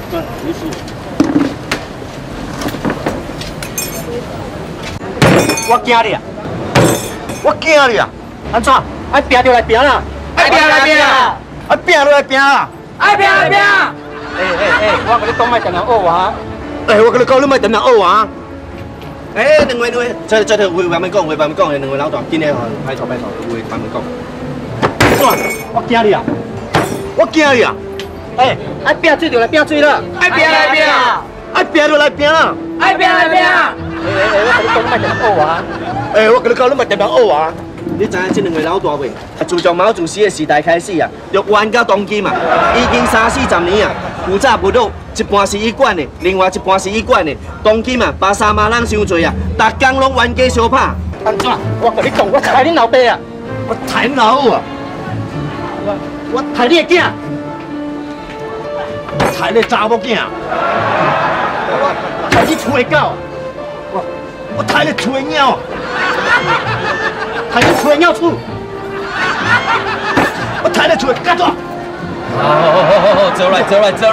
没事。我惊你啊！我惊你啊！安怎？爱拼就来拼啦！ 爱拼来拼啊！ 爱拼就来拼啦！ 爱拼来拼！ 我跟你讲，莫常常学话。我跟你讲，你莫常常学话。两位，这话慢慢讲，话慢慢讲，两位老大，今日拜托，话慢慢讲。我惊你啊！我惊你啊！爱拼水就来拼水啦！ 爱拼来拼啊！ 爱拼就来拼啦！ 爱拼来拼啊！ 我跟你讲，你莫常常学话。你知影这两位老大未？自从毛主席的时代开始啊，就玩到当今嘛，已经30-40年啊。有早无落，一半是医馆的，另外一半是医馆的。当今啊，巴沙马人伤多啊，逐天拢冤家相拍。安怎？我跟你讲，我杀恁老爸啊！我杀恁老母啊！我杀你的囝！我杀你查某囝！我杀你厝的狗！我杀你厝的鸟！杀你厝的鸟鼠！我杀你厝的家雀！ 好，走来。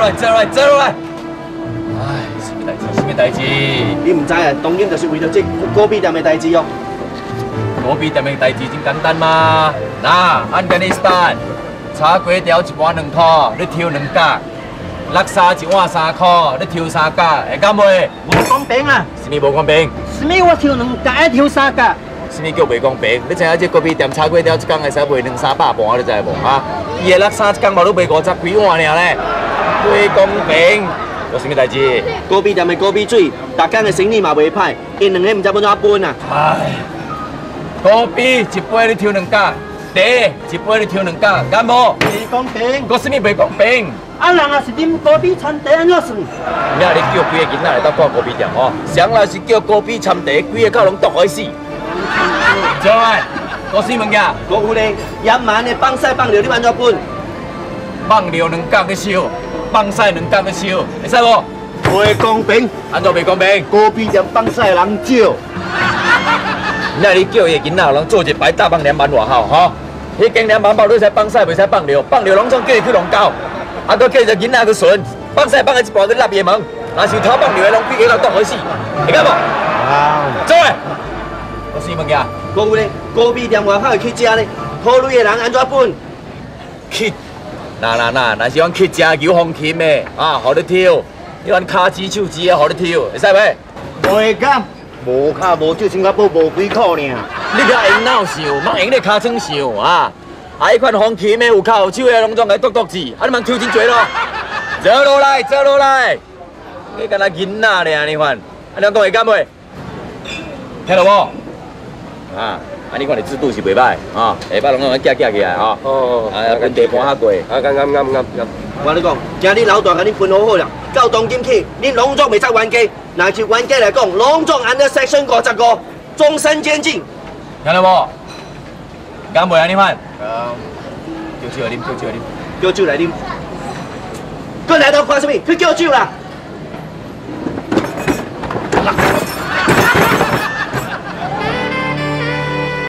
哎，什么代志？ 你唔知啊？当然就是为了这高比店的代志哦。 高比店的代志真简单嘛。那按跟你 start， 炒粿条一盘2块，你抽2角；垃圾一碗3块，你抽3角，会敢袂？ 无公平啊！ 什么无公平？ 什么我抽2角，爱抽3角？ 什么叫袂公平？你知影这高比店炒粿条一天会使卖200-300盘，你知无？哈？伊的垃圾一天嘛，都卖50几碗尔咧，袂公平。有什么代志？ 高比店的高比水，逐天的生意嘛袂歹，因两个唔知要怎分啊！ 哎，高比一杯你抽2角，茶一杯你抽2角，敢无？ 袂公平！ 有什么袂公平？ 啊，人也是啉高比掺茶，安怎算？ 明仔日叫规个囡仔来到看高比店哦，谁若是叫高比掺茶，规个口拢毒开死。走来，搞什物件？ 国有咧，野蛮的放屎放尿，你安怎分？ 放尿2角去收，放屎2角去收，会使无？ 袂公平！ 安怎袂公平？ 高比店放屎的人少。 明仔日叫伊个囡仔人做一排大放2万外口吼，迄间2万包你使放屎，袂使放尿，放尿拢总叫伊去弄狗，啊，搁叫一个囡仔去顺，放屎放喺一半去立伊门，若是偷放尿的，拢规个都毒开死，会敢无？走来，搞什物件？ 国有咧，高比店外口会去食咧，讨钱的人安怎分？ 去，若是阮去食牛风琴的啊，互你抽，迄款骹趾手指的，互你抽，会使袂？ 袂敢，无卡无手，新加坡无几箍尔。 你较用脑想，莫用你尻川想啊！啊，迄款风琴的有骹有手的，拢总来剁字，啊，你莫抽真多咯。坐落来，你敢若囡仔尔，你看，啊，你讲会敢袂？听到无？啊，你看你制度是袂歹啊，下摆拢用架起来啊。啊，跟地盘较过。啊，啱。 我跟你讲，今日老大甲你分好啦，到当今起，你拢总袂使冤家，若是冤家来讲，拢总按照 section 55，终身监禁。 听到无？敢袂啊？你看。叫酒来啉。搁来到看什么？去叫酒啦！